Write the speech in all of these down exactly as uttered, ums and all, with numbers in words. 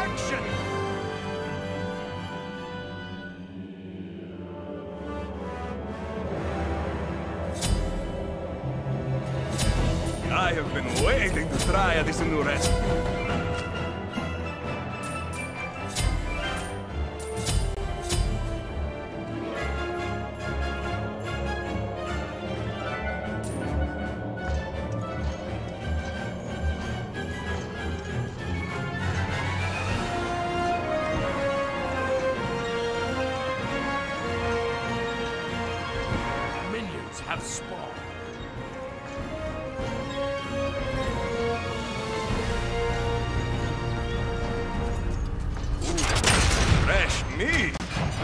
action! I have been waiting to try this new recipe. Minions have spawned. Fresh meat!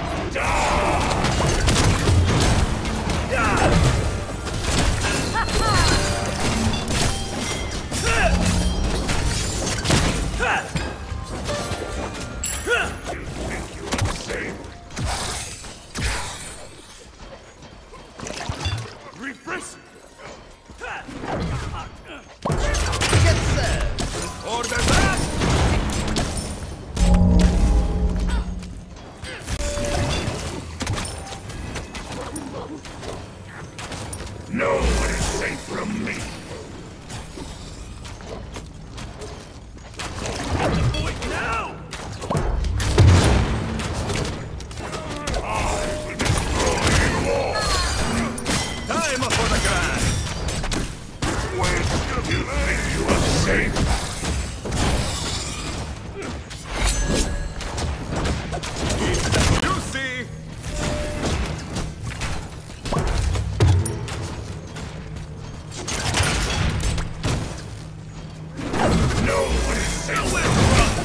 You think you are safe? Refresh! Get set! Order that! No one is safe from me. At the point now! I will destroy you all! Time for the grind! Where do you think you are safe? You see! No one is safe. Nowhere to run.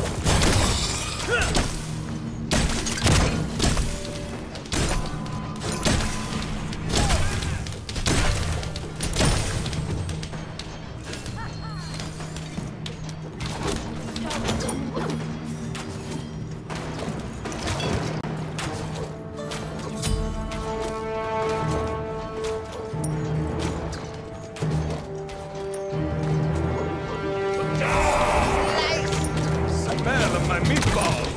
Smell of my meatballs!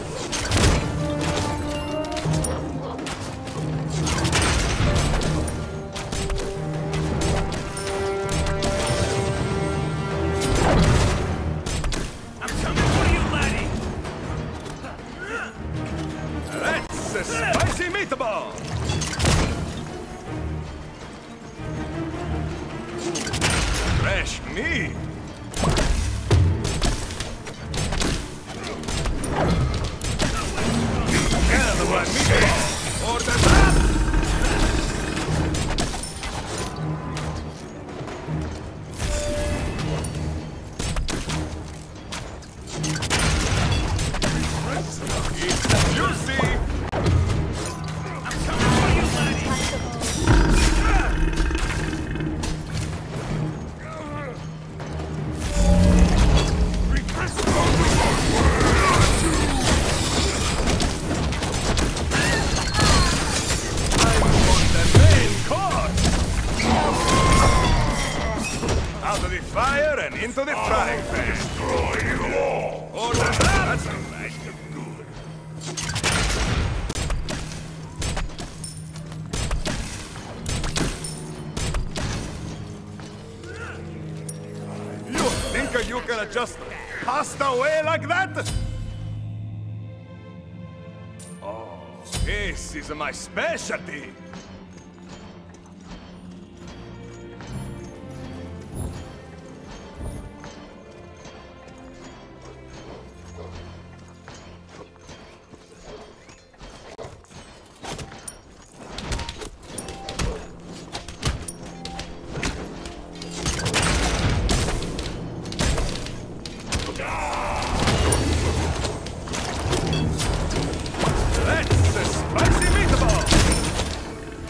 I'm coming for you, laddie! That's a spicy meatball! Fresh meat! Gather my meatball! Order that! It's juicy! I'm coming for you, laddie! Out of the fire and into the frying pan. Destroy you all. Order that. That's a right good. You think you can just pass away like that? Oh, this is my specialty. That's a spicy meatball!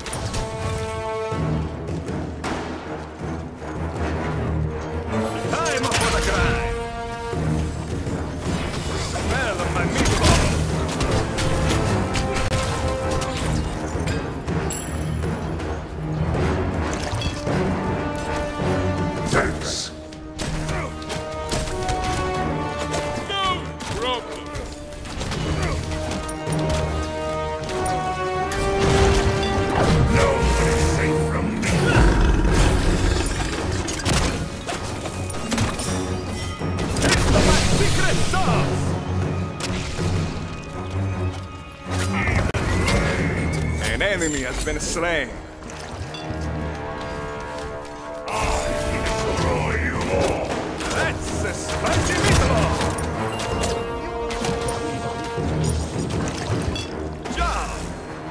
red sauce! An enemy has been slain. I destroy you all! That's a spicy meatball! Job!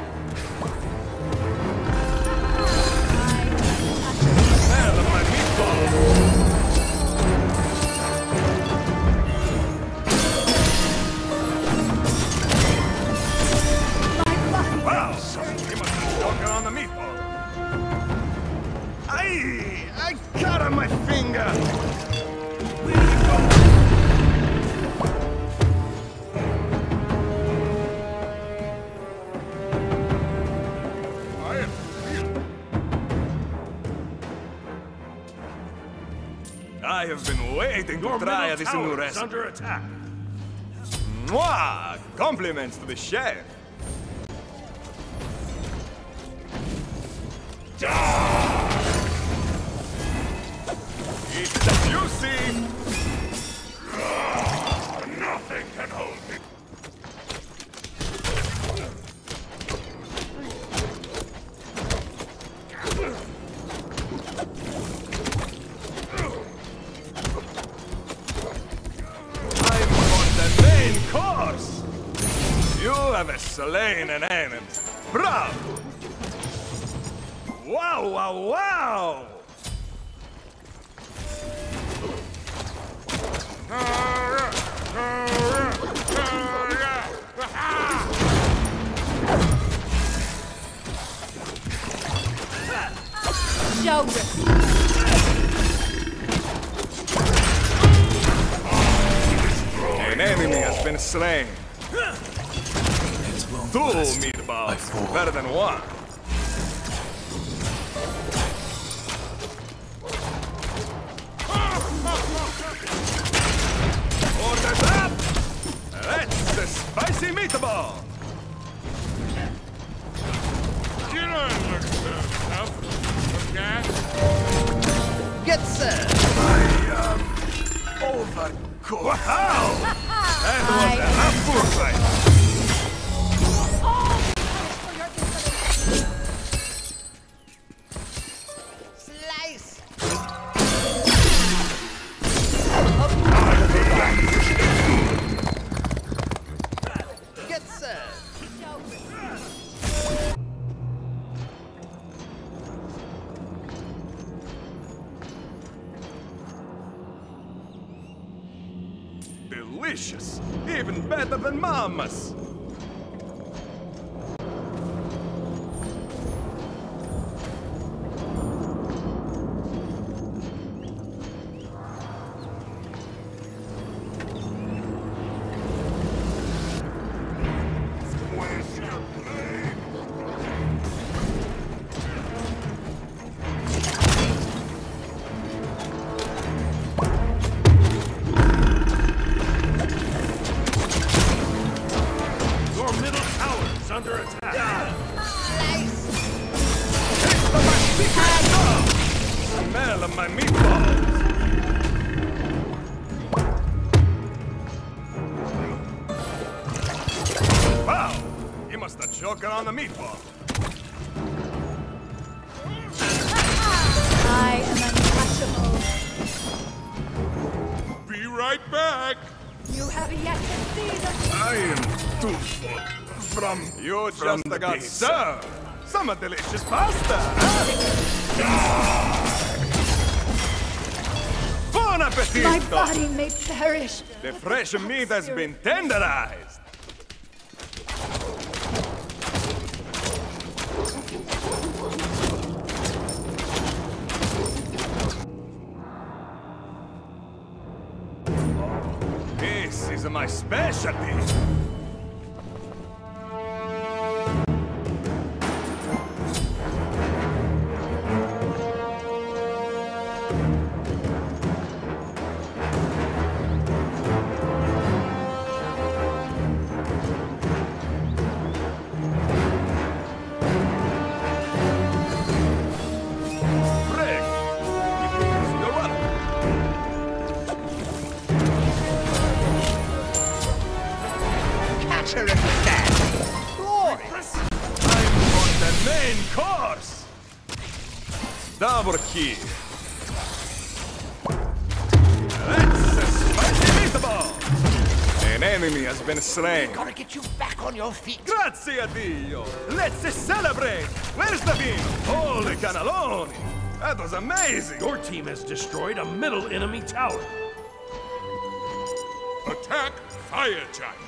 Smell of my meatball! Wow! You must have broken on the meatball. Aye! I cut on my finger! Where did it go? I am feeling. I have been waiting to try this new recipe. Under attack. Mwah! Compliments to the chef. It's the juicy! Nothing can hold me. I'm on the main course! You have slain an enemy. Bravo! Wow, wow, wow! Show respect. An enemy has been slain. Two meatballs, better than one. Orders up! That's the spicy meatball! You don't look so tough, okay? Get set! I am overcooked. Wow! That was a half fight! Slice! Get set! Delicious! Even better than Mama's! Under attack! Slice! Taste of my secret sauce! Smell of my meatballs! Wow! You must have choked on the meatball. I am untouchable. Be right back! You have yet to see the... I am too full. From you From just the got pizza. served some delicious pasta. Bon appetit! My body may perish. The fresh meat has been tenderized. This is my specialty. double kill. That's a spicy meatball. An enemy has been slain. Gotta get you back on your feet. Grazie a Dio. Let's celebrate. Where's the vino? Holy cannelloni. That was amazing. Your team has destroyed a middle enemy tower. Attack fire giant.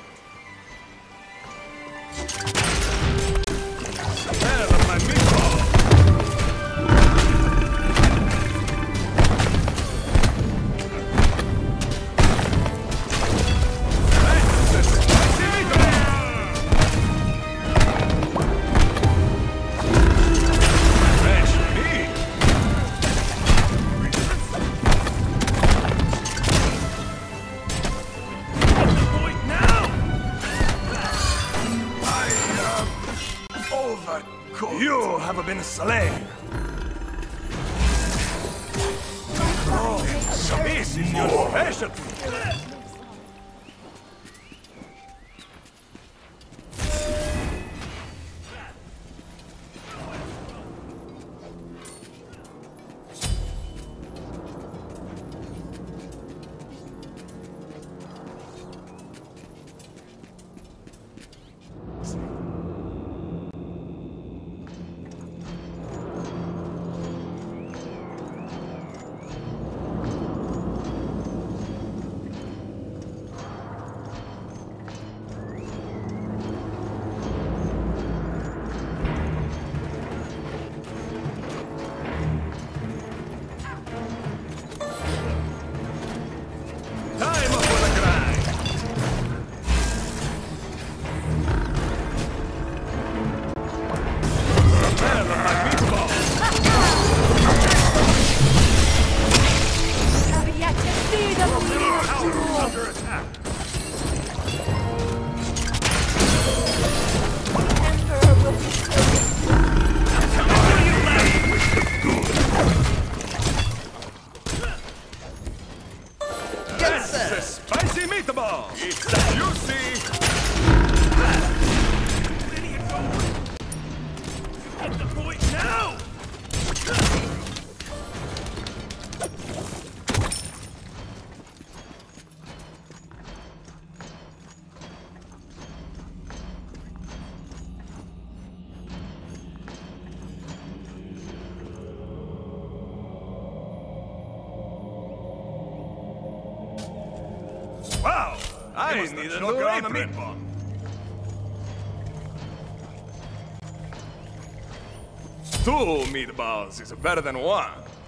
Smell of my meatball. That's a spicy meatball. Fresh meat. What's the point now? I am overcooked. You have been slain. Oh, so this is your specialty. Time for the grind. Smell of my meatball. Have yet to see the Middle tower is bleed under attack. Emperor will be What are you laughing Yes, That's sir. a spicy meatball. It's juicy. Idiot over. You get the point now. Wow, I need a new apron. Two meatballs is better than one.